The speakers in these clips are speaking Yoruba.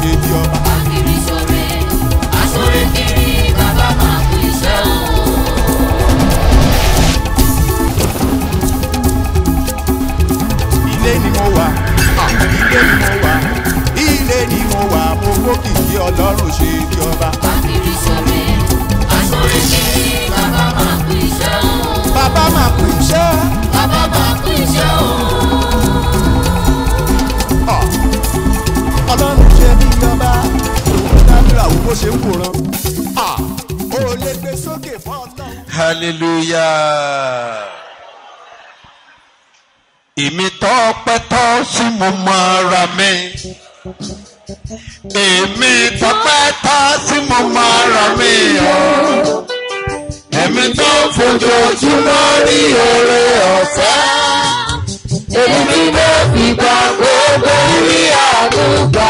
ṣe bí ọba. Akiri sore, asore kiri, bàbá máa kú iṣẹ́ o. Ilé ni mo wà, ilé ni mo wà, mo gbókìkí Ọlọ́run ṣe bí ọba. Akiri sore, asore kiri, bàbá máa kú iṣẹ́ o. Bàbá máa kú iṣẹ́. Bàbá máa kú iṣẹ́ o. Ọlọ́run ṣe bí ọba. Dábìrà wo bó ṣe ń wòran. O lè gbé sókè fún Ọlọ́run. Hallelujah. Èmi tọ́pẹ́ tọ́ sí mo mọ ara mi. Èmi tọ́pẹ́ tọ́ sí mo mọ ara mi. Èmi tó fojoojúmọ́ rí oore ọ̀fẹ́. Èmi ni mo fi gbà gbogbo rí àdúgbà.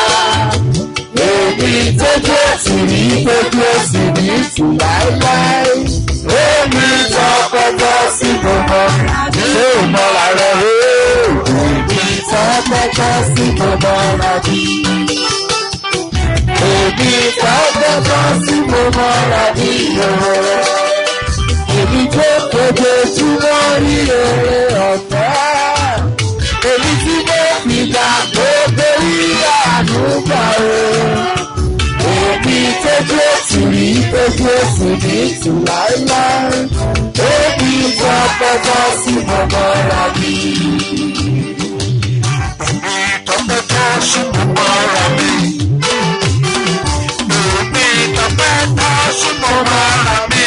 Èmi tójú òsì rí tójú òsì rí tù láéláé. Èmi tọ́pẹ́ tọ́ sí mo mọ ṣé ò mọ ara rẹ̀. Èmi tọ́pẹ́ tọ́ sí mo mọ ara mi. Èmi tọ́pẹ́ tọ́ sí mo mọ ara mi. Èmi tó fojoojúmọ́ rí oore ọ̀fẹ́. Èmi tí mo fi gbà gbogbo rí àdúgbà o. Èmi tójú òsì rí tójú òsì rí tù láéláé. Èmi tọ́pẹ́ tọ́ sí mo mọ ara mi. Èmi tọ́pẹ́ tọ́ sí mo mọ ara mi. Èmi tọ́pẹ́ tọ́ sí mo mọ ara mi.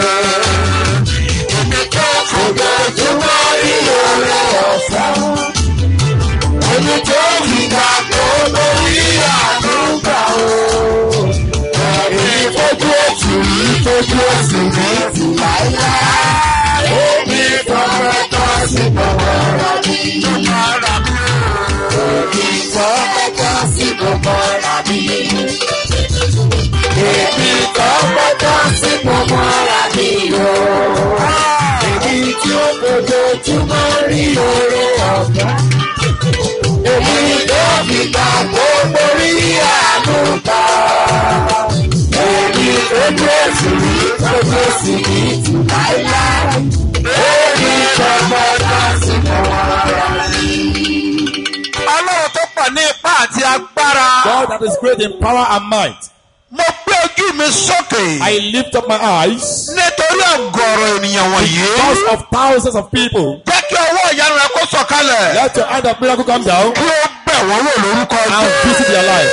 Èmi tó fojoojúmọ́ rí oore ọ̀fẹ́. Èmi tó fi gbà gbogbo rí àdúgbà o. Èmi tójú òsì rí tójú òsì rí tù láéláé. Èmi tọ́pẹ́ tọ́ sí mo mọ ara mi. Èmi tọ́pẹ́ tọ́ sí mo mọ ara mi. Èmi tọ́pẹ́ tọ́ sí mo mọ ara mi o. Èmi tí ó fojoojúmọ́ rí oore ọ̀fẹ́. Èmi tó fi gbà gbogbo rí àdúgbà. Èmi tójú òsì rí tójú òsì rí tù láéláé. Èmi tọ́pẹ́ tọ́ sí mo mọ ara mi. Ọlọ́run tó pọ̀ ní ipá àti agbára. God that is great in power and might. Mo gbé ojú mi sókè. I lift up my eyes Nítorí ọ̀gọ̀rọ̀ ènìyàn wọ̀nyí. because of thousands of people. Jẹ́ kí ọwọ́ ìyanu rẹ kó sọ̀kalẹ̀. Let your hand of miracle come down Kí ó bẹ̀ wọ́n wò lórúkọ and visit their life.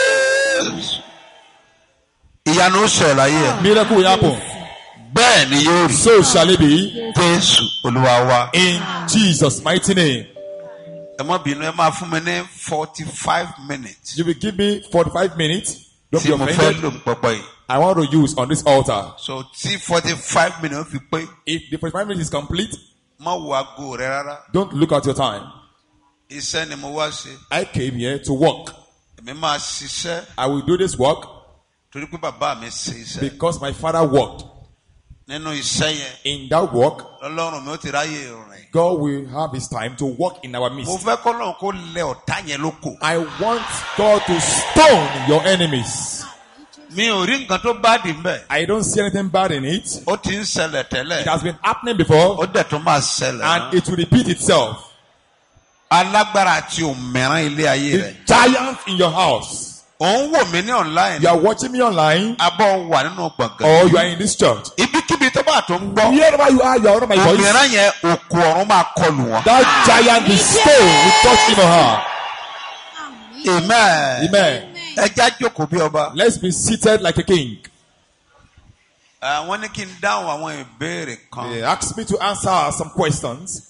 Ìyanu ṣẹ̀ láyé ẹ̀. Miracle will happen. Bẹ́ẹ̀ ni yóò rí. So shall it be Jésù Olúwa wa. in Jesus' mighty name. Ẹ má bínú, ẹ máa fún mi ní 45 minutes. You will give me 45 minutes. Don't be Tí mo fẹ́ offended. lò ń pọpọ yìí. I want to use on this altar. So tí 45 minutes fi pé, If the 45 minutes is complete, má wo aago rẹ rárá. don't look at your time. Iṣẹ́ ni mo wá ṣe. I came here to work. Èmi máa ṣiṣẹ́ I will do this work torí pé bàbá mi ṣe iṣẹ́. because my father worked. Nínú iṣẹ́ yẹn, In that work, Ọlọ́run mi ó ti ráyè rìn. God will have his time to work in our Mo midst. fẹ́ k'Ọlọ́run kó lẹ ọ̀tá yẹn lóko. I want God to stone your enemies. Mi ò rí nǹkan tó bá dì mbẹ̀. I don't see anything bad in it. Ó ti ń ṣẹlẹ̀ It tẹ́lẹ̀. has been happening before Ó dẹ̀ tún máa ṣẹlẹ̀ and náà. it will repeat itself. Alágbára àti òmìrán ilé ayé The rẹ̀. giant in your house. Òun wò mí ní online. You are watching me online Abọ́ wà nínú gbọ̀ngàn. or you are in this church. Ibikíbi tó bá tó ń gbọ́. Wherever you are under my voice. Òmìrán yẹn òkú ọ̀run máa kọlù wọn. That giant, the stone, will touch him or her. Amen. Amen. Ẹ já jókòó bí ọba. Let's be seated like a king. Wọ́n ní kí n dáhùn àwọn ìbéèrè kan. They asked me to answer some questions.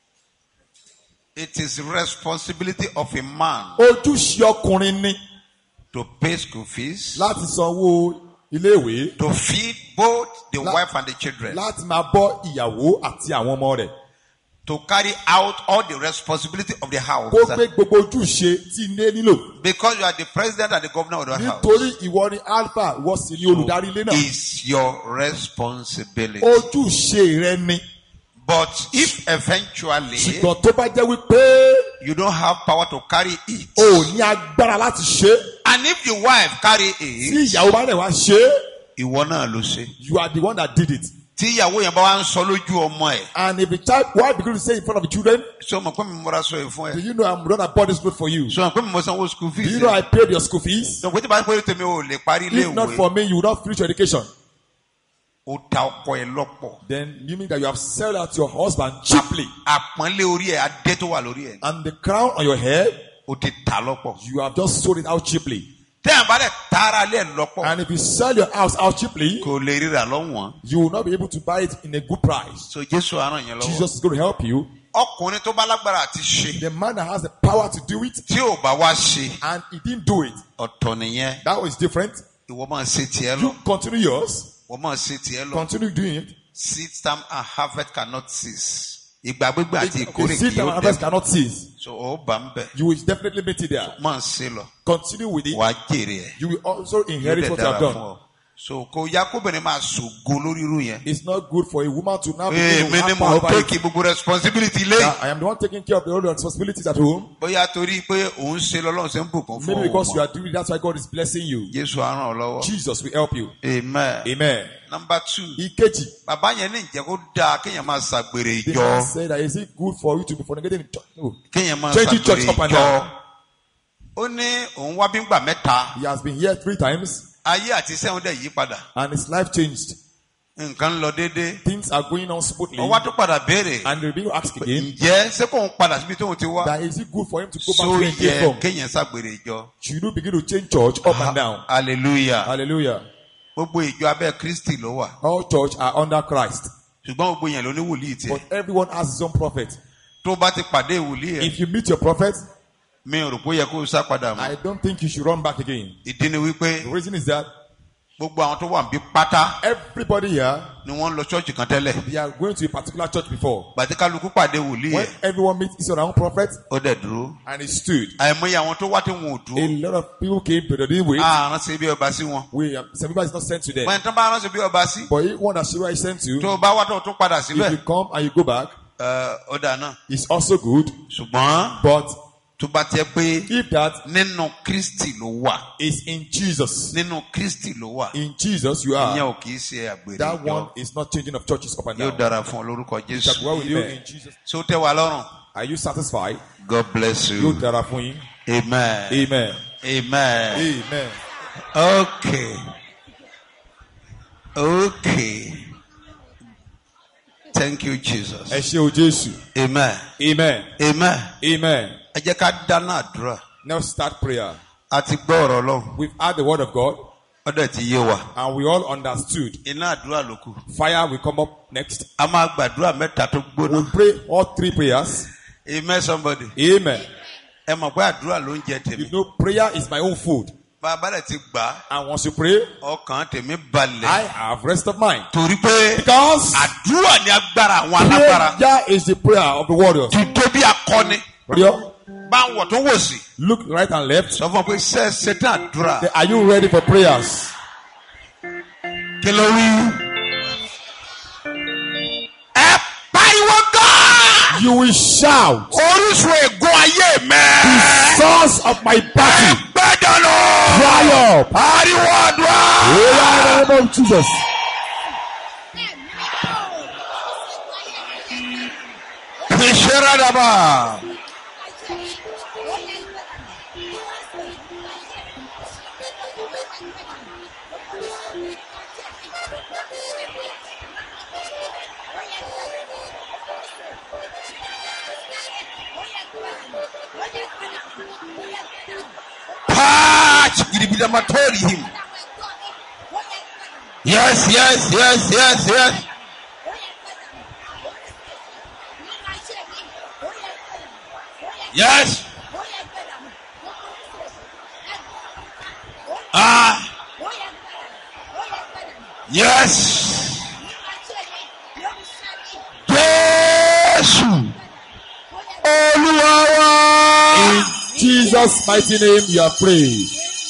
It is responsibility of a man Ojúṣe ọkùnrin ni to pay school fees, láti sanwó iléèwé, to feed both the wife and the children, láti máa bọ́ ìyàwó àti àwọn ọmọ rẹ̀. to carry out all the responsibility of the house. Kó gbé gbogbo ojúṣe tí ilé nílò. Because you are the president and the governor of the house. Nítorí ìwọ ni alpha, ìwọ sì ni olùdarí ilé náà. It's your responsibility. Ojúṣe rẹ ni. But if eventually Ṣùgbọ́n tó bá jẹ́ wípé you don't have power to carry it, o ò ní agbára láti ṣe, And if the wife carry Tí it, ìyàwó bá dẹ̀ wá ṣe é, ìwọ náà ló ṣe. you are the one that did it. Tí ìyàwó yẹn bá wá ń sọ lójú ọmọ ẹ̀. And if the child, why begin to say in front of the children, Ṣé o mọ̀ pé mi múra sọ yìí fún do ẹ? you know I'm the one that bought this food for you? Ṣé o mọ̀ pé mi mọ̀ sanwó school Do fees you know ẹ? I paid your school fees? Ṣé o mọ̀ pé tí bá pé tèmi ò lè parí ilé If not ìwé? for me, you would not finish your education. Ó ta ọkọ ẹ lọ́pọ̀. Then you mean that you have sold out your husband cheaply. Àpọ́nlé orí ẹ̀, adé tó wà lórí ẹ̀. And the crown on your head, Ó ti ta lọ́pọ̀. you have just sold it out cheaply. Tẹ́yàn bá dẹ̀ tààrà lé ẹ̀ lọ́pọ̀. And if you sell your house out cheaply, Kò lè ríra lọ́wọ́n. you will not be able to buy it in a good price. So Jésù á ràn yẹn lọ́wọ́. Jesus is going to help you. Ọkùnrin tó bá lágbára àti ṣe. The man that has the power to do it, Tí ò bá wá ṣe, and he didn't do it. ọ̀tọ̀ nìyẹn. That was different. Ìwọ máa ṣe tiẹ̀ You lọ. continue yours. Ìwọ máa ṣe tiẹ̀ lọ. Continue doing it. Seed time and harvest cannot cease. Ìgbà gbígbà àti Okay, ìkórè seed kì time and yóò harvest dẹ̀. cannot cease. So ó bá ń bẹ̀. You will definitely meet it there. Máa ṣe lọ. Continue with it. Wàá jèrè ẹ̀. You will also Yóò inherit dẹ̀ what you have dára fún done. ọ. So kò yá kóbìnrin máa ṣògo lórí irú yẹn. It's not good for a woman to now begin to Èmi ni have mo power over it. take gbogbo responsibility lé. I am the one taking care of the whole responsibilities at home. Bóyá torí pé òun ṣe lọ́lọ́run ṣe ń bùkún fún Maybe because you ọmọ. are doing it, that's why God is blessing you. Jésù á ràn ọ́ lọ́wọ́. Jesus will help you. Amen. Amen. Number 2. Ìkejì, Bàbá yẹn ní ìjẹ́ kó dáa kéèyàn máa ṣàgbèrè the man ìjọ. said that is it good for you to be fornicating in church? No. Kéèyàn máa Changing church ṣàgbèrè up and ìjọ. down. Ó ní òun wá bí ń gbà mẹ́ta. He has been here 3 times Ayé àti iṣẹ́ òun dẹ̀ yí padà. and his life changed. Nǹkan ń lọ déédéé. Things are going on smoothly. Ó wá tó padà béèrè. And they'll be asked again Ǹjẹ́ ṣé kóun padà síbi tóun ti wá? that is it good for him to go back So to where he came yẹ from? kéèyàn ṣàgbèrè ìjọ. Should you begin to change church up and down? Hallelujah. Hallelujah. Gbogbo ìjọ abẹ́ Kristi ló wà. All church are under Christ. Ṣùgbọ́n gbogbo yẹn ló ní wòlíì tiẹ̀. But everyone has his own prophet. Tó bá ti pàdé wòlíì ẹ̀, If you meet your prophet, mi ò rò pé ó yẹ kó o sá padà mọ́. I don't think you should run back again. Ìdí ni wípé The reason is that gbogbo àwọn tó wà níbí pátá everybody here, ni wọ́n ń lọ ṣọ́ọ̀ṣì kan tẹ́lẹ̀. they are going to a particular church before. Gbàtí kálukú pàdé wòlíì When ẹ̀, everyone meets his own prophet ó dẹ̀ dúró. and he stood, Àìmọye àwọn tó wá tí wọn ò a dúró. lot of people came but they didn't wait. Àrùn ṣe bí ọba sí wọn. Some people is not sent to them. Wọ́n tán bá ránṣẹ́ bí ọba sí. But if one that Shira is sent Tó to, o bá wá tó o tún padà if you síbẹ̀, come and you go back, ó dà náà. it's also good. Ṣùgbọ́n But tó bá tiẹ̀ pé if that nínú Kristi ló wà. is in Jesus, Nínú Kristi ló wà. in Jesus you Ìyẹn are. ò kì í ṣe àgbèrè That ìjọ. one is not changing of churches up and Yóò down. dára fún ọ lórúkọ Shall Jésù. well with you Amen. in Jesus. Ṣé ó tẹ́ wa lọ́rùn? Are you satisfied? God bless Yóò you. dára fún yín. Amen. Amen. Amen. Amen. Okay. Okay. Thank you, Jesus. Ẹ ṣé o Jésù. Amen. Amen. Amen. Amen. Ẹ jẹ́ ká dáná àdúrà. Now start prayer. A ti gbọ́ ọ̀rọ̀ Ọlọ́run. We've heard the word of God Ó dẹ̀ ti yé wa. and we all understood. Iná àdúrà ló kù. Fire will come up next. A máa gbàdúrà mẹ́ta tó We'll gbóná. pray all 3 prayers. Amen somebody. Amen. Ẹ mọ̀ pé àdúrà ló ń jẹ tèmi. You know, prayer is my own food. Bàbá rẹ̀ ti gbà á. And once you pray, Ọkàn tèmi balẹ̀. I have rest of mind. Torí pé Because àdúrà ni agbára àwọn alágbára. prayer is the prayer of the warriors. Dìde bí akọni. Prayer, Bá ń wọ̀ tó wò sí. look right and left. Sọ fún ọ pé ṣetán àdúrà. Are you ready for prayers? Kí ló wí? Ẹ pariwo gan! You will shout, Orísun ègún ayé mẹ́. source of my battle, Gbẹ́dọ̀ lọ. dry up. Pariwo àdúrà. In the name of Jesus. Ìṣẹ́ra dàbà. Patch him. Yes, yes, yes, yes, yes. Yes. Yes. Jésù. Olúwa wa. In Jesus' mighty name, you are prayed.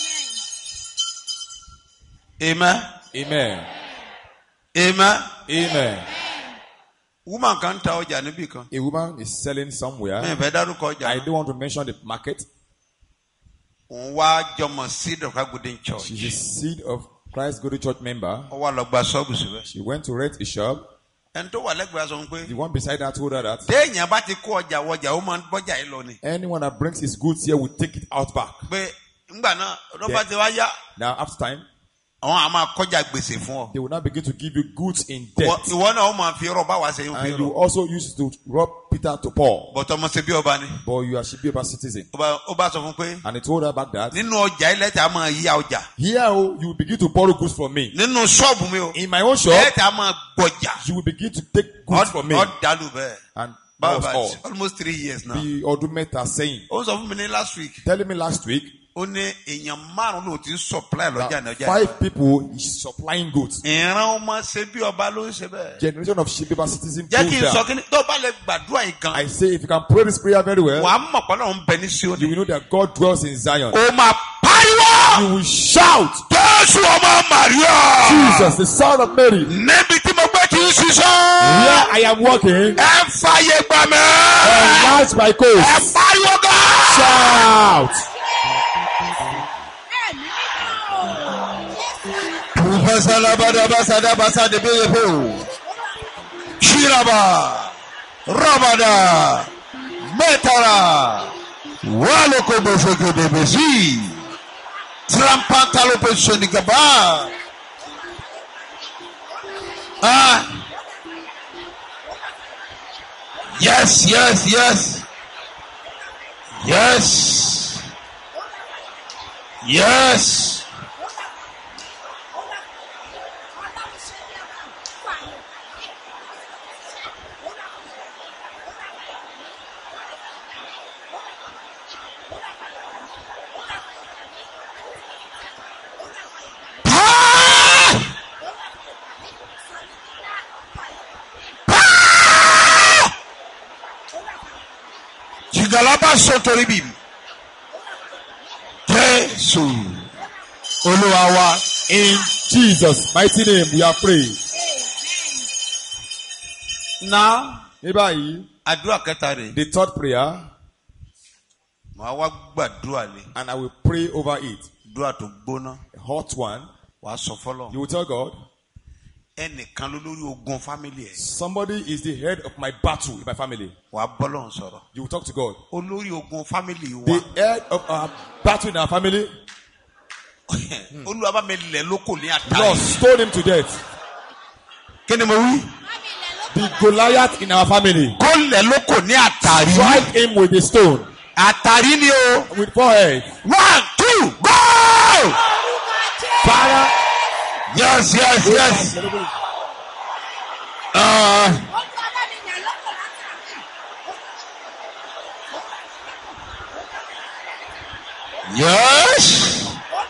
Amen. Amen. Amen. Amen. Woman kan ta ọjà níbì kan. A woman is selling somewhere. Mi fẹ́ dárúkọ I ọjà. don't want to mention the market. òun wá jọmọ seed of Christ Golden Church. She's a seed of Christ Golden Church member. Ó wá lọ gba ṣọ́ọ̀bù síbẹ̀. She went to rent a shop. ẹni tó wà lẹ́gbẹ̀ẹ́ sọ pé. The one beside her told her that téèyàn bá ti kó ọjà wọjà ó máa ń bọ́jà yìí lọ ni. anyone that brings his goods here will take it out back. pé ńgbà náà lọ́ba ti wá yá. Now after time, àwọn á máa kọjá gbèsè fún ọ. they will now begin to give you goods in debt. ìwọ náà ó máa fi rọ báwa ṣe ń fi And you rọ. also used to rob Peter to Paul. bọ̀tọ̀ ọmọ ṣe bí ọba ni. But you are should be a citizen. ó bá sọ fún pé. And he told her back that nínú ọjà ilẹ̀ tí a máa yá ọjà. here you will begin to borrow goods from me. nínú ṣọ́ọ̀bù mi o. In my own shop, ilẹ̀ tí a máa gbọjà. you will begin to take goods from me. ọ̀dàlù bẹ́ẹ̀. And that was báwo all. almost 3 years now. Bí ọdún mẹ́ta sẹ́yìn. ó sọ fún mi ní last week. Telling me last week ó ní èèyàn márùn ló ti ń supply lọ́jà ní that ọjà. 5 people is supplying goods. ìran ọmọ ṣe bí ọba ló ń ṣe bẹ́ẹ̀. Generation of Shebeba citizens. jẹ́ kí n sọ that. kí ni tó bá lè gbàdúrà yìí gan. I say if you can pray this prayer very well, wàá mọ̀ pé Ọlọ́run ń bẹ ní you Síónì. will know that God dwells in Zion. ó máa pariwo. You will shout, Jésù ọmọ Màríà. Jesus, the son of Mary, níbi tí mo gbé ti ń ṣiṣẹ́. where I am walking, ẹ fàyè gbà mí. enlarge my ẹ coast. pariwo gan. Shout. Shiraba, Rabada, Metara, Waloko Bosoko de Besi, Trampantalo Pessonicaba. Ah, yes, yes, yes, yes, yes. Galaba sotori bim. Jésù Olúwa wa. In Jesus' mighty name we are praying. Now, Ní báyìí, àdúrà kẹta rẹ̀. the third prayer, Màá wá gbàdúrà lé. and I will pray over it. Àdúrà tó gbóná. A hot one. Wàá sọ fọ́lọ́. You will tell God, Ẹnìkan ló lórí ogun fámìlì ẹ̀. somebody is the head of my battle in my family. Wàá bọ́lọ̀ sọ̀rọ̀. You will talk to God. Olórí ogun fámìlì wa. The head of our battle in our family, Olúwa bá mi lẹ̀ lóko ní Lord, àtàrí. stone him to death. Kí ni mo wí? The Goliath in our family, Kó lẹ̀ lóko ní àtàrí. strike him with a stone, Àtàrí ni o. with forehead. 1, 2, go! Fire. Yes, yes, yes. Yes.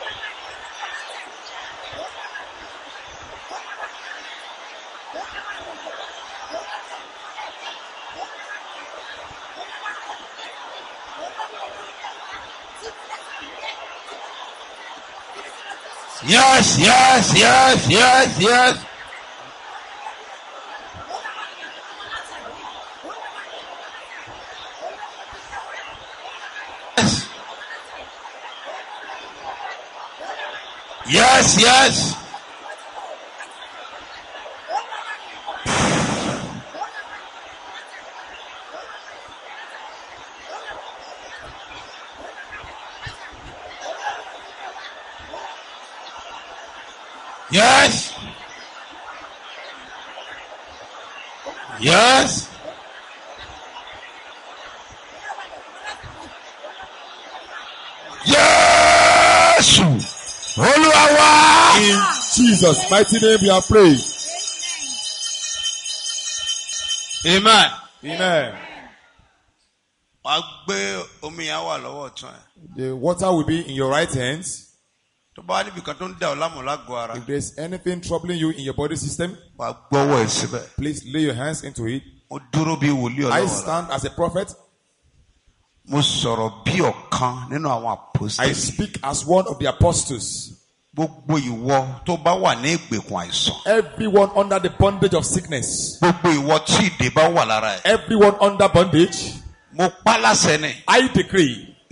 Yes, yes, yes, yes, yes. Yes, yes. Yes. Yes. Yes. Olúwa wa. In Jesus' mighty name we are praying. Amen. Amen. Wàá gbé omi yẹn wà lọ́wọ́ ọ̀tún ẹ̀. The water will be in your right hands. Tó bá wá níbi kan tó ń dà ọ́ láàmú lágọ̀ọ́ ara. If there's anything troubling you in your body system, Wàá gbọ́wọ́ ẹ̀ síbẹ̀. please lay your hands into it. Mo dúró bí wòlíì I Ọlọ́run. stand as a prophet. Mo sọ̀rọ̀ bí ọ̀kan nínú àwọn I apostles. speak as one of the apostles. Gbogbo ìwọ tó bá wà ní ìgbèkùn àìsàn. Everyone under the bondage of sickness. Gbogbo ìwọ tí ìdè bá wà lára ẹ̀. Everyone under bondage. Mo pa láṣẹ ni. I decree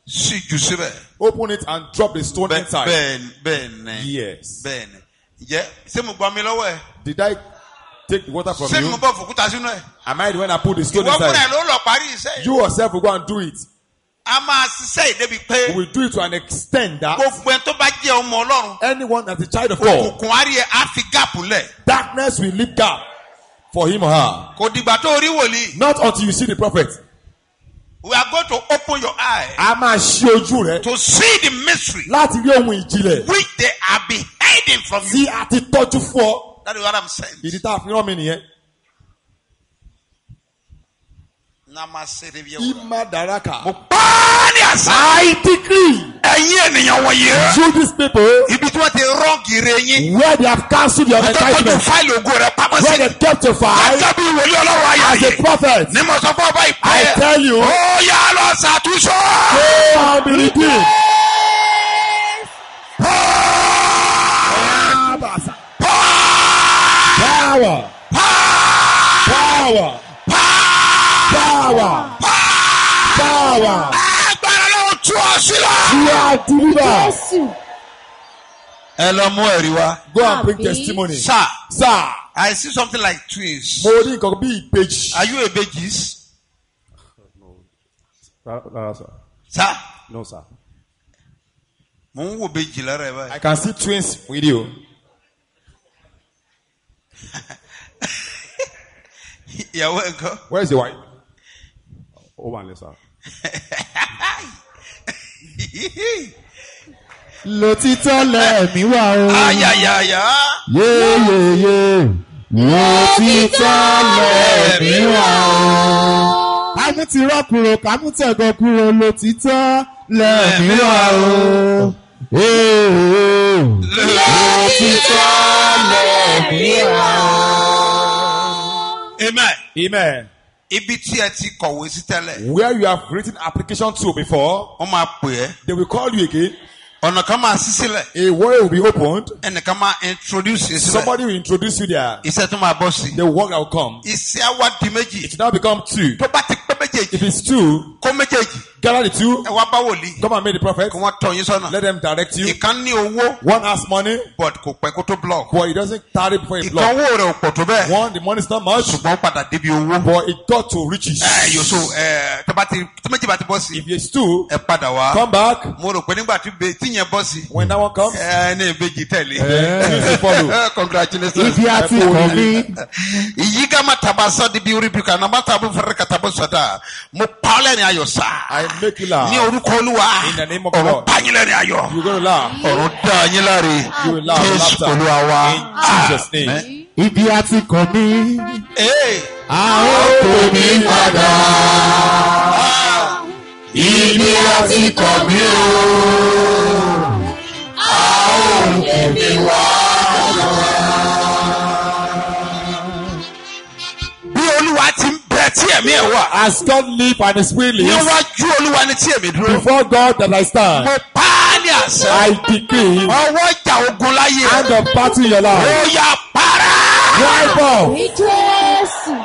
sí jù síbẹ̀. Open it and drop the stone inside. Bẹ́ẹ̀ni. Yes. Bẹ́ẹ̀ni. Ǹjẹ́ ṣé mo gbọ́ mi lọ́wọ́ ẹ̀? Did I take the water from Ṣé mo you? bọ́ fòkúta sínú ẹ̀? Am I the one that put the stone Ìwọ fúnra ẹ̀ inside? ló lọ parí iṣẹ́ yìí. You yourself will go and do it. A máa ṣiṣẹ́ ìdébi pé We will do it to an extent that gbogbo ẹni tó bá jẹ́ ọmọ Ọlọ́run. anyone that's a child of God, Òkùnkùn àrí ẹ̀ á fi gáàpù lẹ̀. darkness will leave gap for him or her. Kò dìgbà tó rí wòlíì. Not until you see the prophet. We are going to open your eye A máa ṣí ojú rẹ to see the mystery láti rí ohun ìjìnlẹ̀ which they are being hiding from you. tí a ti tọ́jú fún ọ. That is what I'm saying. Ìdí tá a fi rán mi nìyẹn. Ima daraka. Mo pa á ní àṣà. I decree Ẹ̀yin ènìyàn wọ̀nyí. you these people Ibi tí wọ́n ti rọ́ọ̀gì rẹ̀ yín. where they have cancelled your Wọ́n tọ́jú entitlement, fáìlì ògo rẹ̀ pamọ́ where sí. they kept your file Gẹ́gẹ́ bí wòlíì Ọlọ́run ayé as a ayé. prophet. Ní mo sọ fún ọba I ìpẹ́. tell you, Ó yá lọ ṣàtúnṣe. go and be redeemed. Power, power, power, power. Agbára lọ́wọ́ tú ọ sílẹ̀. You are delivered. Jésù. Ẹ lọ mú ẹ̀rí wá. Go and bring Àmín. testimony. Sir, Sir, I see something like twins. mo rí nǹkan bí ìbejì. Are you a babies? Sir. Sir, No, sir. mo ń wo bèjì lára ẹ̀ báyìí. I can see twins with you. Ìyàwó ẹ̀ kọ́. Where is your wife? Oh, one, sir. Lòtítọ́ lẹ̀mí wà o. Ayayaya. Yéyéyé. Lòtítọ́ lẹ̀mí wà o. Kámú ti rọ́ kúrò, kámú tẹ̀gọ́ kúrò, lòtítọ́ lẹ̀mí wà o. Lòtítọ́ lẹ̀mí wà o. Amen. Amen. Ibi tí ẹ ti kọ̀wé sí tẹ́lẹ̀. Where you have written application to before, Wọ́n máa pè ẹ́. they will call you again. Ọ̀nà kan máa ṣí sílẹ̀. A way will be opened. Ẹnìkan máa introduce yín sílẹ̀. Somebody will introduce you there. Iṣẹ́ tó máa bọ́ sí. The work that will come. Iṣẹ́ á wá di méjì. It will now become two. Tó bá ti pé méjèèjì. If it's two, Kó méjèèjì. gather the two. Ẹ wá bá wòlíì. Come and meet the prophet. Kí wọ́n tọ́ yín sọ́nà. Let them direct you. Ìkan ní owó. One has money, But kò pẹ́ kó tó block. but it doesn't tarry before it Ìkan blocks. owó rẹ̀ ò pọ̀ tó bẹ́ẹ̀. One, the money is not much, Ṣùgbọ́n ó padà débi owó. but it got to riches. Yòóso tó bá ti tí méjì bá ti bọ́ sí. If it's two, Ẹ padà wá. come back. Mo rò pé nígbà tí yẹn bọ́ sí. When that one comes, Ní ìbejì tẹ̀lé. you follow. Congratulations. Ibi àti kàn mí. Ìyíká má taba sọ di bí orí bí kan náà má taba fẹ́rẹ́ ka taba sọ̀dá. Mo pa ọ́ lẹ́rìn ayọ̀ sá. I make you laugh. Ní orúkọ Olúwa. In the name of Ọ̀run God. pa yín lẹ́rìn ayọ̀. You're going to laugh. Ọ̀run dá yín láre. You will laugh. Jésù Laughter. Olúwa wa. In Jesus' name. Ibi àti kàn mí. Ee. A ó kò mí padà. Ibi àti kàn mí o. A ó kò mí wá. Bí Olúwa ti ń bẹ tí ẹ̀mí ẹ̀ wà. As God live and His will lives, Níwájú Olúwa ni tí èmi dúró. before God that I stand, Mo pa á ní àṣẹ. I decree, Ọwọ́ ìjà ogun láyé. hand of battle in your life. Ó yá para. Wipe off, Ní Jésù.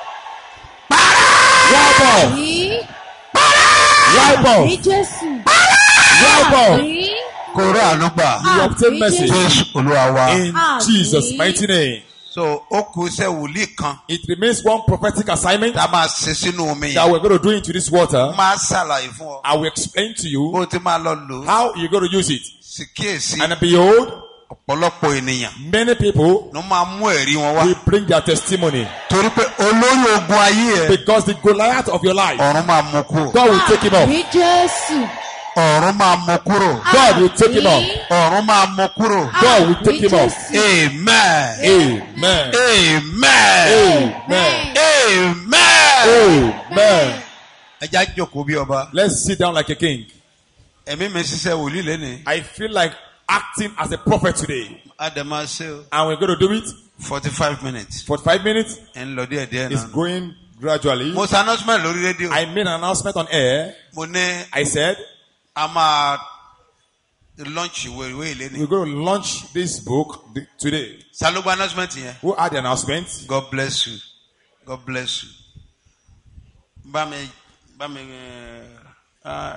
wipe off, Ní. wipe off, Ní Jésù. wipe off. Ní. Kóró ànúgbà. You obtain mercy Jésù Olúwa wa. in Jesus' mighty name. So ó kù iṣẹ́ wòlíì kan It remains one prophetic assignment tá a máa ṣe sínú omi that yẹn. we're going to do into this water. Máa ṣàlàyé fún ọ. I will explain to Bó you o ti máa lọ lò ó. how you're going to use it. Sì kíyèsí And behold, ọ̀pọ̀lọpọ̀ ènìyàn many people ló máa mú ẹ̀rí wọn wá. will bring their testimony Torí pé olórí ogun ayé ẹ̀ because the Goliath of your life, ọ̀run máa mú kúrò. God will take him off. Ní Jésù. Ọ̀run máa mú kúrò. God will take him off. Ọ̀run máa mú kúrò. God will take him off. Amen. Amen. Amen. Amen. Amen. Amen. Ẹ já jókòó bí ọba. Let's sit down like a king. Ẹ̀mí mi ṣiṣẹ́ wòlíì lẹ́nìí. I feel like acting as a prophet today. Adama ṣe o. And we're going to do it 45 minutes. for 5 minutes. Ẹ ń lọ díẹ̀ díẹ̀ It's náà. going gradually. Mo ṣe announcement lórí rédíò. I made an announcement on air. Mo ní I said, a máa launch ìwé ìlénìí. we're going to launch this book today. Salogbo announcement yẹn. Who had the announcement? God bless you. God bless you. Bá mi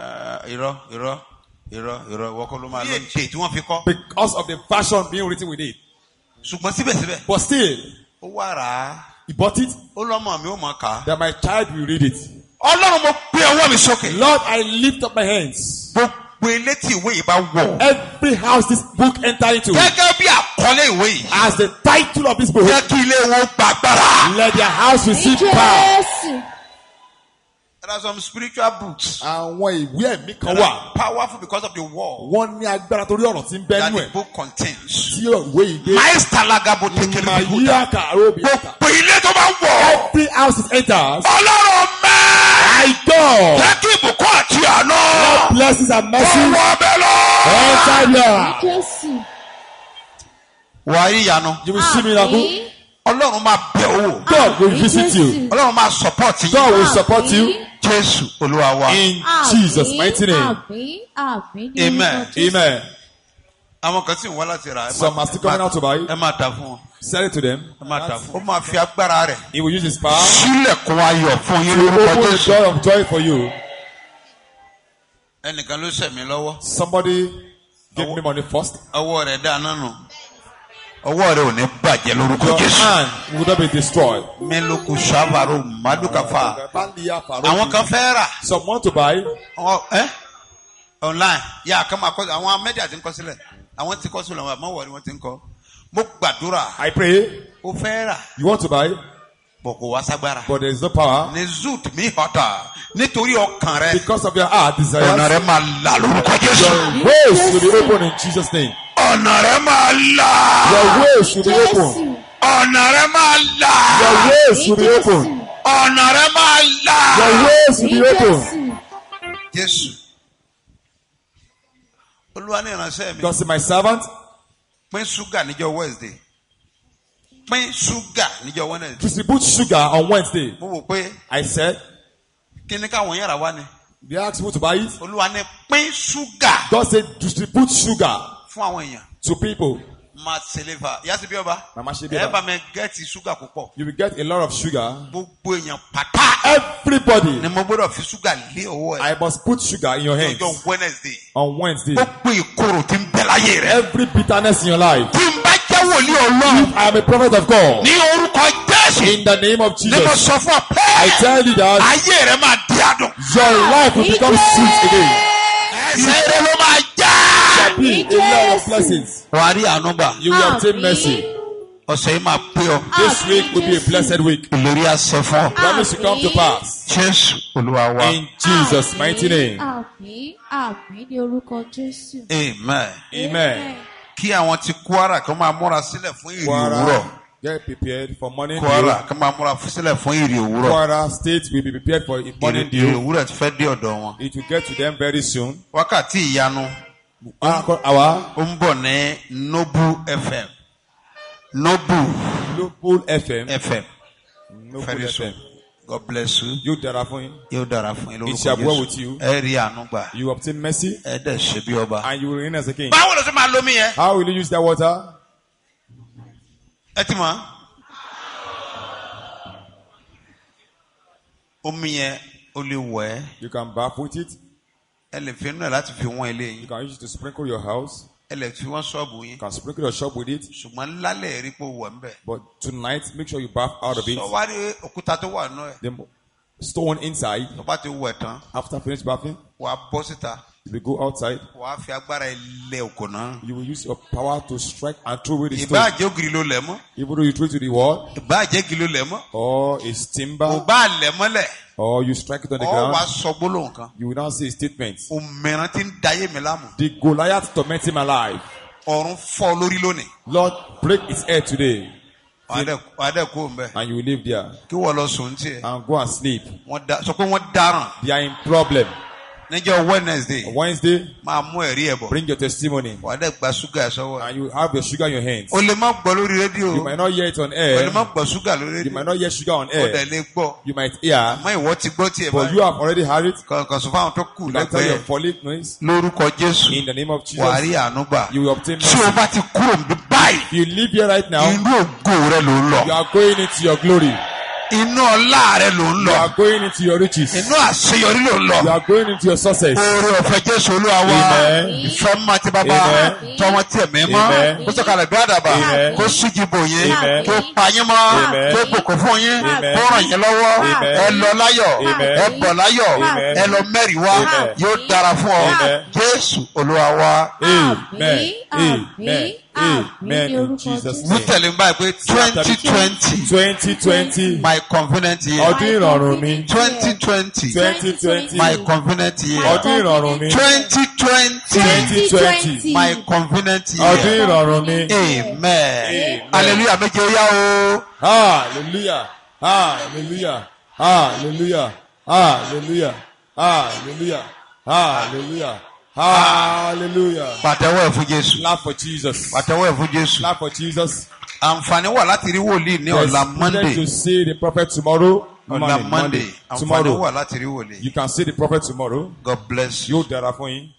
irọ́ ìwọ kọ́ ló máa lọ èdè tí wọ́n fi kọ́. Because of the version being written with it. ṣùgbọ́n síbẹ̀síbẹ̀. But still, ó wà rà á. he bought it. ó lọ́mọ mi ó mọ̀ ká. That my child will read it. Ọlọ́run mo gbé ọwọ́ mi sókè. Lord, I lift up my hands. gbogbo ilé tí ìwé yìí bá wọ̀. Every house this book enter into. gẹ́gẹ́ bí àkọlé ìwé yìí. As the title of this book. jẹ́ kí ilé wọn gbàgbára. Let their house receive power. Jésù. There are some spiritual books. Àwọn ìwé ẹ̀mí kan That wà. are powerful because of the word Wọ́n ní agbára torí ọ̀rọ̀ tí ń bẹ that nínú the ẹ̀. book contains. Tí ìwé yìí dé. Maester lagabo tekele Ìmọ̀ buda. yíyá kàró bí. gbogbo ilé tó bá wọ̀. Every house it enters. Ọlọ́run mẹ́. I go. jẹ́ kí ìbùkún àti àná. Blessings and mercy. ọwọ́ bẹ́ẹ̀ lọ. Enter here. Jésù. wàá rí ìyanu. You will see miracle. Àmín. Ọlọ́run máa bẹ̀ owó. God will visit you. Jésù. Ọlọ́run máa support you. God will support you. Jésù Olúwa wa. In Jesus' mighty name. Àmín. Àmín. ní Amen. orúkọ Jésù. Amen. àwọn kan sì ń wá láti rà. Some are still coming out to buy. ẹ máa tà fún wọn. Sell it to them. ẹ máa tà fún wọn. ó máa fi agbára rẹ̀. He will use his power sílẹ̀kùn ayọ̀ fún yín to lórúkọ open the Jésù. door of joy for you. ẹnìkan ló ṣẹ̀ mí lọ́wọ́. Somebody give me money first. ọwọ́ rẹ̀ dáná nù. ọwọ́ rẹ̀ ò ní bàjẹ́ lórúkọ Your Jésù. hand will not be destroyed. mélòkù sábàrò mádùkàfà. àwọn kan fẹ́ rà. Some want to buy. Online yà kàn máa kọ àwọn mẹ́díà ti ń kọ sílẹ̀ àwọn ti kọ sílẹ̀ àwọn àmọ́ wọ̀rí wọ́n ti ń kọ. mo gbàdúrà. I pray. ó fẹ́ rà. You want to buy, bọ̀ kò wá ságbára. but there is no power. ní zoot mi họta nítorí ọkàn rẹ. Because of your heart ọ̀nà desires. rẹ máa là lórúkọ Jésù. Your ways will be open in Jesus' name. ọ̀nà rẹ máa là. Your ways will be open. Jésù. ọ̀nà rẹ máa là. Your ways will be open. ọ̀nà rẹ máa là. Your ways will Ní be open. Jésù. Jésù. Olúwa ní ìránṣẹ́ mi. God said, my servant, pín ṣúgà níjọ́ Wednesday. pín ṣúgà níjọ́ Wednesday. distribute sugar on Wednesday. mo wò pé I said, kí ni káwọn yàrá wá ni. they asked people to buy it. Olúwa ní pín ṣúgà God said, distribute sugar fún àwọn èèyàn. to people. máa ṣèléfà yásí bí ọba. Mama ṣe bí ẹ ọba. bá mi gẹ́ẹ̀tì ṣúgà púpọ̀. You will get a lot of sugar. gbogbo èèyàn pátá. Everybody, ni mo gbọ́dọ̀ fi ṣúgà lé ọwọ́ ẹ̀. I must put sugar in your hands ọjọ́ Wednesday. on Wednesday. gbogbo ìkorò tí ń bẹ láyé rẹ. Every bitterness in your life. tí n bá jẹ́ wòlíì Ọlọ́run. I am a prophet of God. ní orúkọ Jésù. In the name of ni mo Jesus, sọ fún ọ pé. I tell you that ayé rẹ máa di adùn. your life will become sweet again. ẹsẹ̀ rẹ ló máa já. Be a lot of blessings. wàá rí àánú gbà. You will obtain mercy. ọ̀sẹ̀ yìí máa pé ọ. This week will be a blessed week. ìlérí àṣẹ fún ọ. Promise to come to pass. Jésù Olúwa wa. In Jesus' mighty name. Àmín. Àmín ní orúkọ Jésù. Amen. Amen. kí àwọn ti Kwara kan máa múra sílẹ̀ fún ìrì òwúrọ̀. Kwara, get prepared for morning Kwara dew. kan máa múra sílẹ̀ fún ìrì òwúrọ̀. Kwara State will be prepared for morning ìrì dew. òwúrọ̀ ti fẹ́ dé ọ̀dọ̀ wọn. It will get to them very soon. wákàtí ìyanu Our ó ń bọ̀ ní Noble FM. Noble Global FM. FM. Noble Very soon. FM. God bless you. You dára fún yín. Yóò dára fún yín It shall lórúkọ be well Jésù. with you. ẹ rí àánú gbà. You obtain mercy ẹ dẹ̀ ṣe bí ọba. and you will reign as a king. báwo ló ṣe máa lómi yẹn. How will you use that water? ẹ ti mọ̀. omi yẹn o lè wẹ̀ ẹ́. You can bath with it. ẹ lè fi inú ẹ̀ láti fi wọ́n ilé You yín. can use it to sprinkle your house. ẹ lè fi wọ́n ṣọ́ọ̀bù yín. You can sprinkle your shop with it. ṣùgbọ́n lálẹ́ rí pé ó wọ̀ ń bẹ̀. But tonight, make sure you bath out of it. sọ wá rí òkúta tó wà nù ẹ̀. The stone inside. tó bá ti wẹ̀ tán After finish bathing, wàá bọ́ síta. you will go outside. wàá fi agbára ilẹ̀ òkò náà. You will use your power to strike and throw away the ìbá stone. àjẹ́ ògiri ló lẹ̀ mọ́. Even though you throw it to the wall, ìbá àjẹ́ igi ló lẹ̀ mọ́. or a kò timber, bá lẹ̀ mọ́lẹ̀. or you strike it on the ọ wàá ground, sọ gbólóhùn kan. you will now say a statement. òmìrán ti ń dayé mi láàmú. The Goliath tormenting my life. ọ̀run fọ́ lórí lónìí. Lord, break its head today, wàá dẹ̀ kó o mbẹ́. and you will live there kí wọ́n lọ sùn tiẹ̀. and go and sleep. sọ pé wọ́n dáràn. They are in problem. níjọ́ Wednesday On Wednesday, máa mú ẹ̀rí ẹ̀ bọ̀. bring your testimony, wàá dẹ̀ gba ṣúgà ẹ̀ sọ́wọ́. and you have your sugar in your hands. o lè má gbọ́ lórí rédíò. You might not hear it on o lè air. má gbọ́ ṣúgà lórí You rédíò. might not hear sugar on o dẹ̀ air. lè gbọ́. You might hear, àmọ́ ìwọ ti gbọ́ tiẹ̀ but you báyìí. have already heard it. kọ̀ọ̀kan sọ fáwọn tó kù You can tell your lẹ́gbẹ̀ẹ́. colleagues lórúkọ Jésù in the name of wàá rí Jesus. àánú gbà. You will obtain tí o mercy. bá ti kúrò níbí báyìí. If you live here right now, inú ògo rẹ ló ń you lọ. are going into your glory. inú ọlá rẹ ló ń You lọ. are going into your riches. Inú àṣeyọrí ló ń lọ. You are going into your success. Oore ọ̀fẹ́ Jésù Olúwa wa. Amen. Ìfẹ́ mọ́ ti bàbá. Amen. Tọmọ tí ẹ̀mí mọ́. Amen. Kó sọ̀kalẹ̀ bí àdàbà. Amen. Kó súnjì bò yín. Amen. Kó pa yín mọ́. Amen. Kó bùkún fún yín. Amen. Kó ràn yín lọ́wọ́. Amen. Ẹ lọ láyọ̀. Amen. Ẹ bọ̀ láyọ̀. Amen. Ẹ lọ mẹ́rin wá. Amen. Yóò dára fún ọ. Amen. Jésù Olúwa wa. Amen. Amen. Amen. In Jesus' Wí name. tẹ̀lé ń báyìí pé 2020 2020. my convenient year. Ọdún ìrọ̀rùn mi. 2020 2020. my convenient year. Ọdún ìrọ̀rùn mi. 2020 2020. my convenient year. Ọdún ìrọ̀rùn mi. Amen. Hallelujah méje ó yá o. Hallelujah. Hallelujah. Hallelujah. Hallelujah. Hallelujah. Hallelujah. Hallelujah. Pàtẹ́wọ́ ẹ̀ fún Jésù. Clap for Jesus. Pàtẹ́wọ́ ẹ̀ fún Jésù. Clap for Jesus. Àǹfààní wà láti rí wòlíì ní There's ọ̀la privilege Monday. to see the prophet tomorrow. Ọ̀la Monday. Àǹfààní Tomorrow. wà láti rí wòlíì. You can see the prophet tomorrow. God bless you. Yóò dára fún yín.